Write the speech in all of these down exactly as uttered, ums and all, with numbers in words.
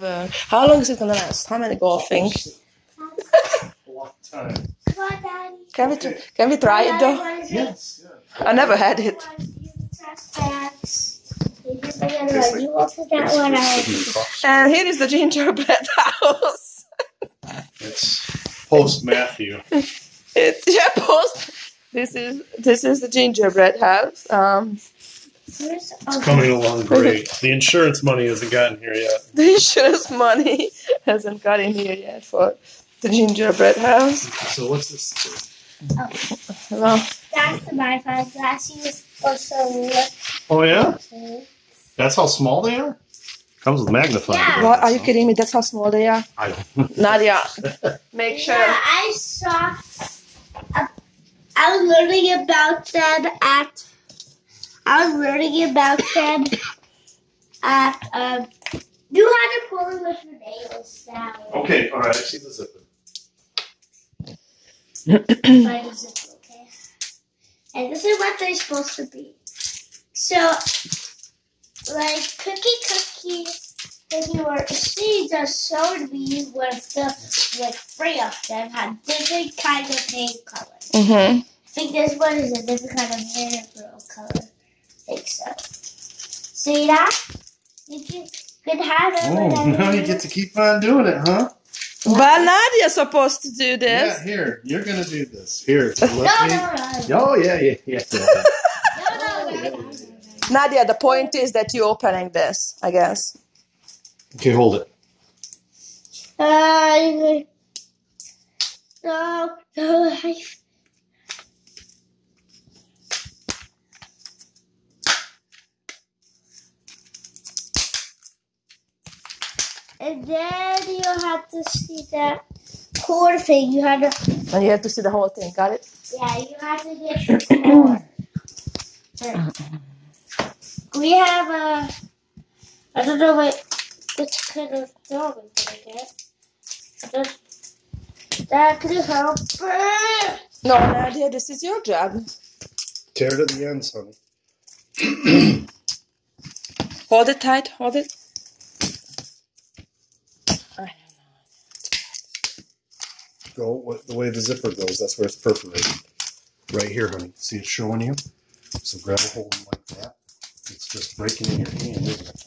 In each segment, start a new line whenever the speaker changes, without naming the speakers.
Uh, how long is it gonna last? How many golfing?
A long time.
Can we tr can we try it though?
Yes. Yeah.
I never had it.
You open that one out.
And here is the gingerbread house.
It's post Matthew.
It's yeah, post. This is this is the gingerbread house. Um,
It's coming along great. The insurance money hasn't gotten here yet.
the insurance money hasn't got in here yet for the gingerbread house.
So what's this?
Oh.
Well,
That's the magnifying glass you were supposed to look.
Oh yeah?
to.
That's how small they are? Comes with magnifying.
Yeah.
what, are you kidding me? That's how small they are.
I,
Nadia, make sure.
Yeah, I saw. Uh, I was learning about them at. I was learning about them at. Um, you had to pull them with your nails down.
okay, all right. I see the zipper.
Find a zipper, okay? And this is what they're supposed to be. So, like cookie cookies, cookie or she just showed me with the like three of them had different kind of hair colors.
Mm-hmm.
I think this one is a different kind of hair girl color. I think so. See that? You can, you can have it.
Oh,
whenever
now you get to keep on doing it, huh?
But Nadia's supposed to do
Yeah,
this.
here. You're going to do this. Here.
No,
Let
no,
me.
no.
Oh, yeah, yeah, yeah. yeah.
No, no, no, no, no.
Nadia, the point is that you're opening this, I guess.
Okay, hold it.
Uh, no, no, I... And then you have to see that core thing. You have to,
And you have to see the whole thing, got it?
yeah, you have to get the core. We have a, I don't know what, which kind of dog I'm gonna get. That, that could help.
No, Nadia, this is your job.
Tear to the ends, honey.
Hold it tight, hold it. I
Go what, the way the zipper goes. That's where it's perforated. Right here, honey. See it showing you? So grab a hold like that. It's just breaking in your hand, isn't it?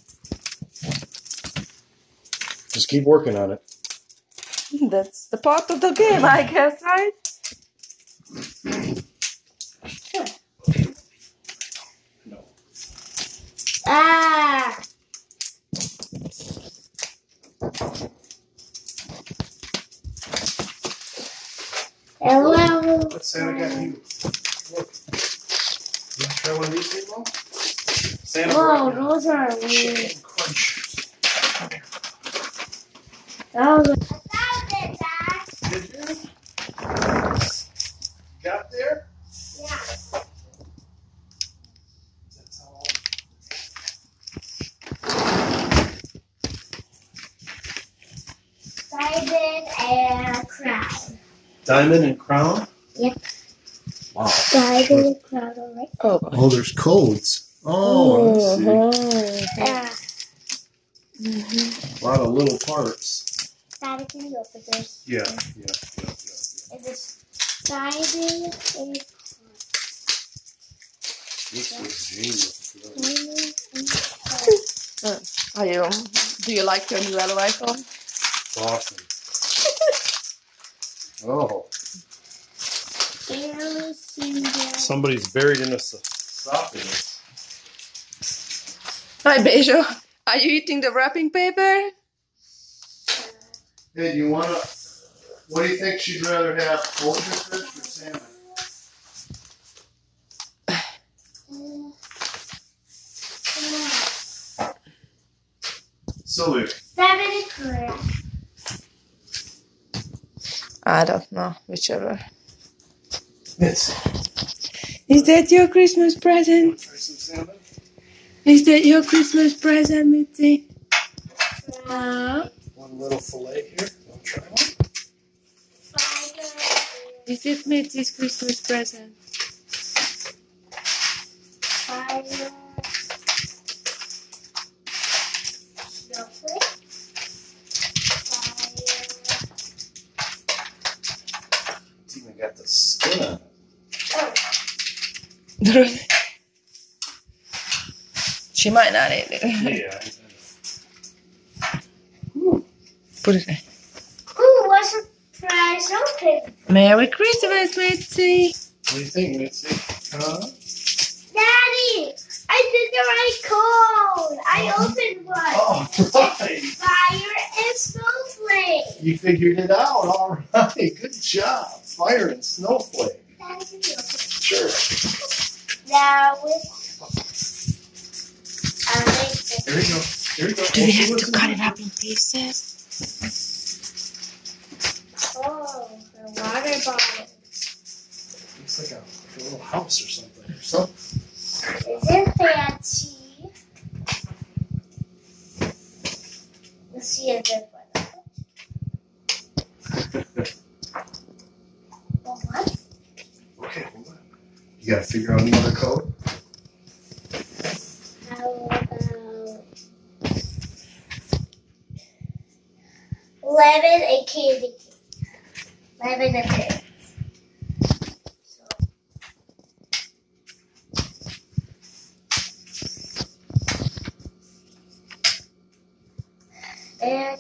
Just keep working on it.
That's the part of the game, I guess, right?
No.
Ah! Hello.
What's Santa got you? Look. You try one of these things, Mom? Santa
Whoa,
brought
those are
you
weird.
chicken crunch.
Those are... I found it, Dad.
Did you? Got there?
Yeah.
That's all.
Diamond and crown.
Diamond and crown?
Yep.
Wow.
Diamond and crown, alright?
Oh,
Oh, there's codes. Oh, I see.
oh.
Yeah.
A lot of little parts.
Daddy, can you open this?
Yeah, yeah, yeah, yeah.
And this diamond and
This was genius.
diamond and crown.
Are you, do you like your new L rifle?
Awesome. Oh.
Barely single.
Somebody's buried in a esophagus.
Hi, Bejo. Are you eating the wrapping paper?
Hey, do you want to... What do you think she'd rather have, kosher fish or salmon? Sylvia.
Diamond and crown.
I don't know, whichever.
Yes.
Is that your Christmas present?
Try some salmon?
Is that your Christmas present, Mitzi? Uh,
One little fillet here. Want to try one?
is it Mitzi's Christmas present?
Fire. Snowflake.
Yeah.
She might not eat it.
Yeah.
Put it there.
Ooh, what's a prize open?
Merry Christmas, Mitzi.
What do you think, Mitzi? Huh?
Daddy, I did the right code. I opened one.
Oh, right.
Fire and snowflake.
You figured it out. All right. Good job. Fire and snowflake.
Daddy, did you open it?
Sure.
Now with I make this.
Here you go. Here you go.
Do we have to cut it up in pieces?
Oh, the water bottle.
Looks like a, like a little house or something. Or something.
Is it fancy? Let's see a good one. Well, what?
Okay, hold on. You gotta figure out another code.
How about lemon and candy cane? Lemon and pear. So. And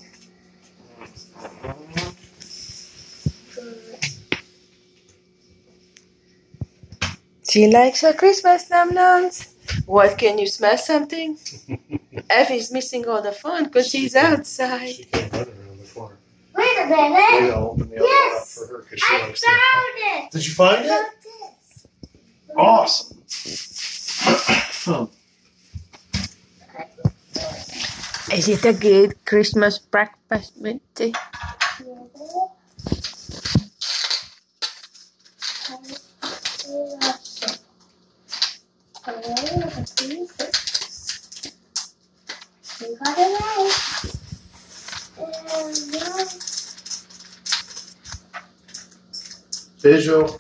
She likes her Christmas num-nums. What, can you smell something? Effie's missing all the fun because she's outside.
She came running around the corner.
wait a
Maybe
minute.
I'll open the other one up
Yes,
for her because she
I
likes that.
found it.
Did you find it?
Look this.
Awesome.
Is it a good Christmas breakfast, Mitzi?
You got it right. And now,
Visual.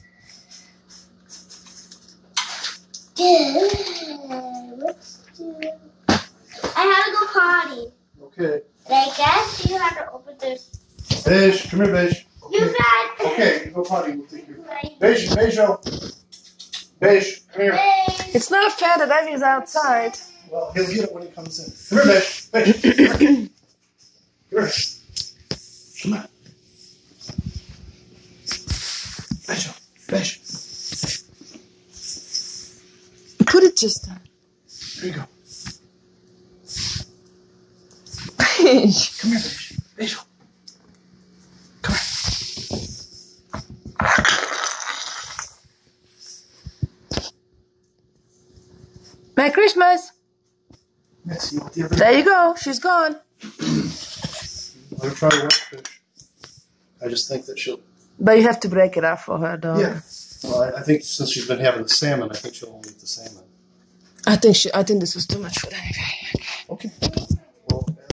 good. Let's do. I have to go potty.
Okay.
And I guess you have to open this.
Fish, come here, Fish.
You got it.
Okay, you go potty. We'll take your.
Right.
Fish, Visual. Fish, come here.
Hey.
It's not fair that Effie's outside.
Well, he'll get it when he comes in. Come here, Fish. Fish. Come here. Come here. Come on. Visual. Fish.
Put it just on.
Here you go.
Come
Come here, Fish. Visual. Come here.
Merry Christmas.
Yes, you want the other.
There you go. She's gone.
Let her try to work fish. I just think that she'll.
But you have to break it up for her, though.
Yeah. Well, I, I think since she's been having the salmon, I think she'll only eat the salmon.
I think she. I think this was too much for that.
Okay. Well,